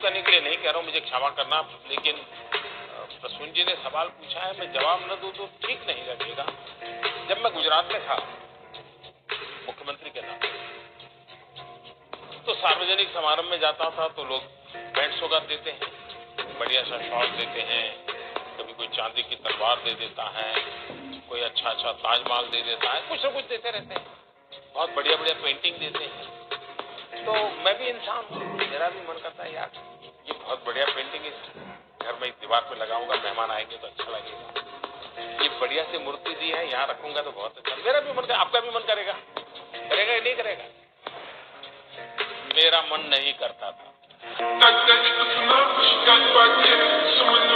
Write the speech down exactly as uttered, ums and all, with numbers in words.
करने के लिए नहीं कह रहा हूँ, मुझे क्षमा करना, लेकिन प्रसून जी ने सवाल पूछा है, मैं जवाब न दूं तो ठीक नहीं लगेगा। जब मैं गुजरात में था मुख्यमंत्री के नाते, तो सार्वजनिक समारोह में जाता था तो लोग बैंड सौगात देते हैं, बढ़िया सा शॉल देते हैं, कभी कोई चांदी की तलवार दे देता है, कोई अच्छा अच्छा ताजमहल दे देता है, कुछ न कुछ देते रहते हैं, बहुत बढ़िया बढ़िया पेंटिंग देते हैं। तो मैं भी इंसान हूँ, मेरा भी मन करता है यार ये बहुत बढ़िया पेंटिंग है, घर में दीवार पे लगाऊंगा, मेहमान आएंगे तो अच्छा लगेगा। ये बढ़िया सी मूर्ति दी है, यहाँ रखूंगा तो बहुत अच्छा। मेरा भी मन, आपका भी मन करेगा, करेगा या नहीं करेगा? मेरा मन नहीं करता था।